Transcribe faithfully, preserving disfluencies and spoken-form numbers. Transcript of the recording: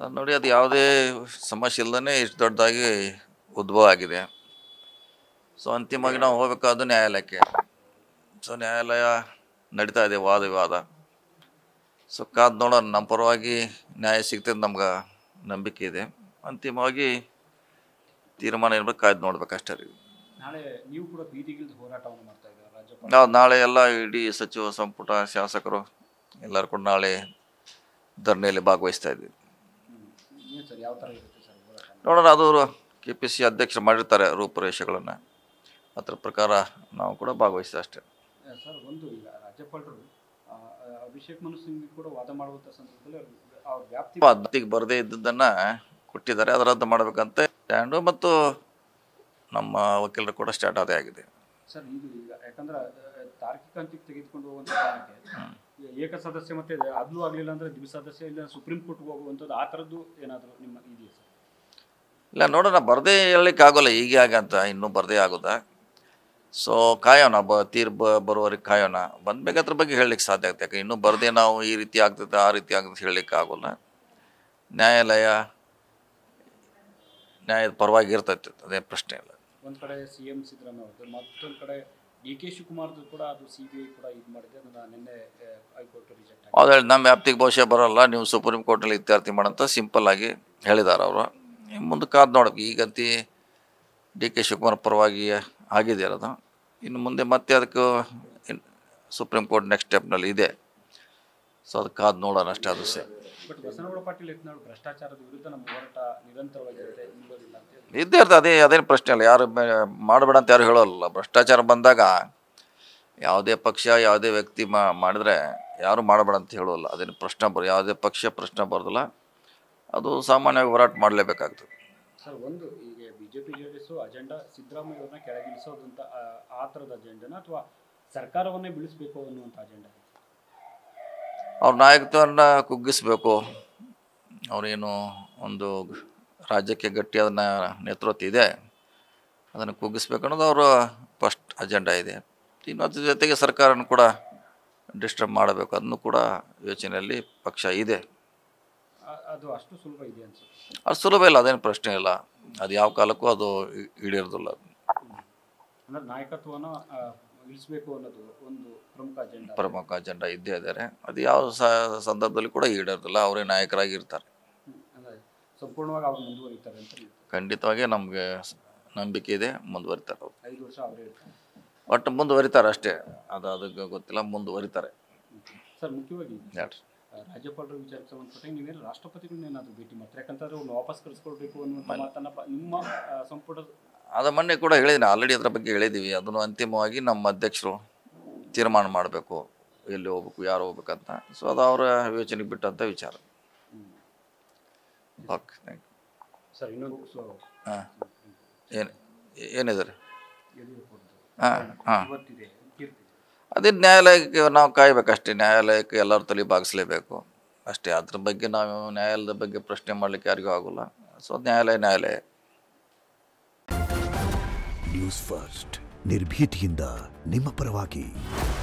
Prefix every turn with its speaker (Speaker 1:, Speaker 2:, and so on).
Speaker 1: ನೋಡಿ, ಅದು ಯಾವುದೇ ಸಮಸ್ಯೆ ಇಲ್ಲದೇ ಇಷ್ಟು ದೊಡ್ಡದಾಗಿ ಉದ್ಭವ ಆಗಿದೆ. ಸೊ ಅಂತಿಮವಾಗಿ ನಾವು ಹೋಗಬೇಕಾದ ನ್ಯಾಯಾಲಯಕ್ಕೆ. ಸೊ ನ್ಯಾಯಾಲಯ ನಡೀತಾ ಇದೆ, ವಾದ ವಿವಾದ. ಸೊ ಕಾದು ನೋಡೋಣ, ನಮ್ಮ ಪರವಾಗಿ ನ್ಯಾಯ ಸಿಗ್ತದೆ, ನಮ್ಗೆ ನಂಬಿಕೆ ಇದೆ. ಅಂತಿಮವಾಗಿ ತೀರ್ಮಾನ ಇರ್ಬೇಕು, ಕಾಯ್ದು ನೋಡ್ಬೇಕಷ್ಟೇ ರೀ.
Speaker 2: ನಾಳೆ ನೀವು ಕೂಡ ಬೀದಿಗಿಳಿದು ಹೋರಾಟವನ್ನು ಮಾಡ್ತಾ ಇದ್ದಾರೆ ರಾಜ್ಯಪಾಲ.
Speaker 1: ನಾವು ನಾಳೆ ಎಲ್ಲ ಇಡೀ ಸಚಿವ ಸಂಪುಟ ಶಾಸಕರು ಎಲ್ಲರೂ ಕೂಡ ನಾಳೆ ಧರಣಿಯಲ್ಲಿ ಭಾಗವಹಿಸ್ತಾ ಇದ್ವಿ.
Speaker 2: ಸರ್ ಯಾವ ಥರ ಇರುತ್ತೆ ಸರ್ ಹೋರಾಟ?
Speaker 1: ನೋಡೋಣ, ಅದು ಕೆ ಪಿ ಸಿ ಅಧ್ಯಕ್ಷರು ಮಾಡಿರ್ತಾರೆ ರೂಪುರೇಷೆಗಳನ್ನು, ಅದರ ಪ್ರಕಾರ ನಾವು ಕೂಡ ಭಾಗವಹಿಸ್ತೀವಿ ಅಷ್ಟೇ.
Speaker 2: ಸರ್, ಒಂದು ಈಗ ರಾಜ್ಯಪಾಲರು ಅಭಿಷೇಕ್ ಮನು ಸಿಂಗ್ ಕೂಡ ವಾದ ಮಾಡುವಂಥ ಸಂದರ್ಭದಲ್ಲಿ ಅವ್ರ ವ್ಯಾಪ್ತಿ
Speaker 1: ವ್ಯಾಪ್ತಿಗೆ ಬರದೇ ಇದ್ದದ್ದನ್ನು ಕೊಟ್ಟಿದ್ದಾರೆ, ಅದರ ರದ್ದು ಮಾಡಬೇಕಂತ ಸ್ಟ್ಯಾಂಡು ಮತ್ತು ನಮ್ಮ ವಕೀಲರು ಕೂಡ ಸ್ಟಾರ್ಟ್ ಅದೇ ಆಗಿದೆ.
Speaker 2: ಸರ್, ಇದು ಈಗ ಯಾಕಂದ್ರೆ ತಾರ್ಕಿಕ ಅಂತ್ಯಕ್ಕೆ ತೆಗೆದುಕೊಂಡು ಹೋಗುವಂಥ ಕಾರಣಕ್ಕೆ ಏಕ ಸದಸ್ಯ ಮತ್ತೆ ಅದೂ ಆಗಲಿಲ್ಲ ಅಂದರೆ ದ್ವಿಸದಸ್ಯ ಇಲ್ಲ ಸುಪ್ರೀಂ ಕೋರ್ಟ್ಗೆ ಹೋಗುವಂಥದ್ದು ಆ ಥರದ್ದು ಏನಾದರೂ ನಿಮ್ಮ ಇದೆಯಾ ಸರ್?
Speaker 1: ಇಲ್ಲ, ನೋಡೋಣ, ಬರದೇ ಹೇಳಲಿಕ್ಕೆ ಆಗೋಲ್ಲ ಹೀಗೆ ಆಗಂತ, ಇನ್ನೂ ಬರದೇ ಆಗೋದಾ. ಸೊ ಕಾಯೋಣ, ಬ ತೀರ್ ಬ ಬರುವವರೆಗೆ ಕಾಯೋಣ. ಬಂದಬೇಕು ಅದ್ರ ಬಗ್ಗೆ ಹೇಳಲಿಕ್ಕೆ ಸಾಧ್ಯ ಆಗುತ್ತೆ. ಯಾಕೆ ಇನ್ನೂ ಬರದೇ ನಾವು ಈ ರೀತಿ ಆಗ್ತದೆ ಆ ರೀತಿ ಆಗ್ತದೆ ಹೇಳಲಿಕ್ಕೆ ಆಗೋಲ್ಲ. ನ್ಯಾಯಾಲಯ ನ್ಯಾಯದ ಪರವಾಗಿ ಇರ್ತೈತೆ, ಅದೇ ಪ್ರಶ್ನೆ ಇಲ್ಲ.
Speaker 2: ಒಂದು ಕಡೆ ಸಿ ಎಂ ಸಿದ್ದರಾಮಯ್ಯ ಅವ್ರದ್ದು, ಮತ್ತೊಂದು ಕಡೆ ಡಿ ಕೆ ಶಿವಕುಮಾರ್ದು ಕೂಡ ಅದು ಸಿ ಬಿ ಐ ಕೂಡ ಇದು ಮಾಡಿದೆ, ಅದನ್ನು ನಿನ್ನೆ ಹೈಕೋರ್ಟ್ ರಿಜೆಕ್ಟ್ ಆಗಿದೆ.
Speaker 1: ಅದು ಹೇಳಿ ನಮ್ಮ ವ್ಯಾಪ್ತಿಗೆ ಬಹುಶಃ ಬರೋಲ್ಲ, ನೀವು ಸುಪ್ರೀಂ ಕೋರ್ಟಲ್ಲಿ ಇತ್ಯರ್ಥ ಮಾಡಂತ ಸಿಂಪಲ್ ಆಗಿ ಹೇಳಿದ್ದಾರೆ ಅವರು. ಮುಂದೆ ಕಾದು ನೋಡೋಕೆ. ಈಗಂತಿ ಡಿ ಕೆ ಶಿವಕುಮಾರ್ ಪರವಾಗಿ ಆಗಿದೆ ಅದು. ಇನ್ನು ಮುಂದೆ ಮತ್ತೆ ಅದಕ್ಕೆ ಸುಪ್ರೀಂ ಕೋರ್ಟ್ ನೆಕ್ಸ್ಟ್ ಸ್ಟೆಪ್ನಲ್ಲಿ ಇದೆ. ಸೊ ಅದಕ್ಕೆ ಕಾದು ನೋಡೋಣ ಅಷ್ಟೇ. ಅದು ಸೇ
Speaker 2: ಬಟ್ ಬಸನಗೌಡ ಪಾಟೀಲ್ ಯತ್ನಾಳ್ ಭ್ರಷ್ಟಾಚಾರದ ವಿರುದ್ಧ ನಮ್ಮ ಹೋರಾಟ ನಿರಂತರವಾಗಿರುತ್ತೆ, ನಿಲ್ಲೋದಿಲ್ಲ ಅಂತ ಹೇಳಿ
Speaker 1: ಇದ್ದೇ ಇರ್ತದೆ. ಅದೇ ಅದೇನು ಪ್ರಶ್ನೆ ಅಲ್ಲ, ಯಾರು ಮಾಡಬೇಡ ಅಂತ ಯಾರು ಹೇಳೋಲ್ಲ. ಭ್ರಷ್ಟಾಚಾರ ಬಂದಾಗ ಯಾವುದೇ ಪಕ್ಷ ಯಾವುದೇ ವ್ಯಕ್ತಿ ಮಾ ಮಾಡಿದ್ರೆ ಯಾರು ಮಾಡಬೇಡ ಅಂತ ಹೇಳೋಲ್ಲ. ಅದೇನು ಪ್ರಶ್ನೆ ಬರೋ ಯಾವುದೇ ಪಕ್ಷ ಪ್ರಶ್ನೆ ಬರೋದಿಲ್ಲ. ಅದು ಸಾಮಾನ್ಯವಾಗಿ ಹೋರಾಟ ಮಾಡಲೇಬೇಕಾಗ್ತದೆ.
Speaker 2: ಸರ್, ಒಂದು ಈಗ B J P J D S agenda ಸಿದ್ದರಾಮಯ್ಯವ್ರನ್ನ ಕೆಳಗಿಳಿಸೋದಂತ ಆ ಥರದ ಅಜೆಂಡನ ಅಥವಾ ಸರ್ಕಾರವನ್ನೇ ಬೀಳಿಸಬೇಕು ಅನ್ನುವಂಥ ಅಜೆಂಡಾ?
Speaker 1: ಅವ್ರ ನಾಯಕತ್ವವನ್ನು ಕುಗ್ಗಿಸ್ಬೇಕು. ಅವರೇನು ಒಂದು ರಾಜ್ಯಕ್ಕೆ ಗಟ್ಟಿಯಾದ ನೇತೃತ್ವ ಇದೆ, ಅದನ್ನು ಕುಗ್ಗಿಸ್ಬೇಕು ಅನ್ನೋದು ಅವರ ಫಸ್ಟ್ ಅಜೆಂಡಾ ಇದೆ. ಇನ್ನು ಅದ್ರ ಜೊತೆಗೆ ಸರ್ಕಾರನ ಕೂಡ ಡಿಸ್ಟರ್ಬ್ ಮಾಡಬೇಕು, ಅದನ್ನು ಕೂಡ ಯೋಚನೆಯಲ್ಲಿ ಪಕ್ಷ ಇದೆ.
Speaker 2: ಅದು ಅಷ್ಟು ಸುಲಭ ಇದೆ ಅನ್ಸುತ್ತೆ?
Speaker 1: ಅದು ಸುಲಭ ಇಲ್ಲ, ಅದೇನು ಪ್ರಶ್ನೆ ಇಲ್ಲ. ಅದು ಯಾವ ಕಾಲಕ್ಕೂ ಅದು ಈಡೇರೋದಿಲ್ಲ.
Speaker 2: ಅಂದರೆ ನಾಯಕತ್ವನ ಇಳಿಸಬೇಕು ಅನ್ನೋದು ಒಂದು ಪ್ರಮುಖ ಅಜೆಂಡಾ
Speaker 1: ಪ್ರಮುಖ ಅಜೆಂಡಾ ಇದ್ದೇ ಇದ್ದಾರೆ. ಅದು ಯಾವ ಸಂದರ್ಭದಲ್ಲಿ ಕೂಡ ಈಡೇರೋದಿಲ್ಲ. ಅವರೇ ನಾಯಕರಾಗಿರ್ತಾರೆ.
Speaker 2: ಅಂದರೆ ಸಂಪೂರ್ಣವಾಗಿ ಅವ್ರು ಮುಂದುವರಿತಾರೆ ಅಂತ?
Speaker 1: ಖಂಡಿತವಾಗಿ ನಮಗೆ ನಂಬಿಕೆ ಇದೆ, ಮುಂದುವರಿತಾರೆ ಅವರು.
Speaker 2: ಐದು ವರ್ಷ ಅವರೇ ಇರ್ತಾರೆ,
Speaker 1: ಒಟ್ಟು ಮುಂದುವರಿತಾರೆ ಅಷ್ಟೇ. ಅದು ಅದಕ್ಕೆ ಗೊತ್ತಿಲ್ಲ, ಮುಂದುವರಿತಾರೆ.
Speaker 2: ಸರ್, ಮುಖ್ಯವಾಗಿ
Speaker 1: ಹೇಳ್ರಿ,
Speaker 2: ರಾಜ್ಯಪಾಲರ ವಿಚಾರಕ್ಕೆ ಸಂಬಂಧಪಟ್ಟಾಗ ನೀವೇನು ರಾಷ್ಟ್ರಪತಿಗಳನ್ನ ಏನಾದರೂ ಭೇಟಿ ಮಾಡ್ತಾರೆ? ಯಾಕಂತಂದ್ರೆ ಅವ್ರನ್ನ ವಾಪಸ್ ಕಳಿಸ್ಕೊಳ್ಬೇಕು ಅನ್ನುವಂಥ ಮಾತನ್ನ ನಿಮ್ಮ ಸಂಪುಟ
Speaker 1: ಅದು ಮೊನ್ನೆ ಕೂಡ ಹೇಳಿದ್ದೀನಿ, ಆಲ್ರೆಡಿ ಅದ್ರ ಬಗ್ಗೆ ಹೇಳಿದ್ದೀವಿ. ಅದನ್ನು ಅಂತಿಮವಾಗಿ ನಮ್ಮ ಅಧ್ಯಕ್ಷರು ತೀರ್ಮಾನ ಮಾಡಬೇಕು, ಎಲ್ಲಿ ಹೋಗ್ಬೇಕು, ಯಾರು ಹೋಗ್ಬೇಕಂತ. ಸೊ ಅದು ಅವರ ಯೋಚನೆಗೆ ಬಿಟ್ಟಂಥ ವಿಚಾರ. Okay, thank you.
Speaker 2: ಸರ್, ಇನ್ನೊಂದು
Speaker 1: ಹಾಂ, ಏನು ಏನಿದೆ ರೀ? ಹಾಂ ಹಾಂ
Speaker 2: ಇವತ್ತಿದೆ ಕೀರ್ತಿ,
Speaker 1: ಅದೇ ನ್ಯಾಯಾಲಯಕ್ಕೆ ನಾವು ಕಾಯಬೇಕಷ್ಟೇ. ನ್ಯಾಯಾಲಯಕ್ಕೆ ಎಲ್ಲರ ತಲೆ ಬಾಗಿಸ್ಲೇಬೇಕು ಅಷ್ಟೇ. ಅದ್ರ ಬಗ್ಗೆ ನಾವು ನ್ಯಾಯಾಲಯದ ಬಗ್ಗೆ ಪ್ರಶ್ನೆ ಮಾಡಲಿಕ್ಕೆ ಯಾರಿಗೂ ಆಗೋಲ್ಲ. ಸೊ ನ್ಯಾಯಾಲಯ ನ್ಯಾಯಾಲಯ.
Speaker 3: ನ್ಯೂಸ್ ಫಸ್ಟ್, ನಿರ್ಭೀತಿಯಿಂದ ನಿಮ್ಮ ಪರವಾಗಿ.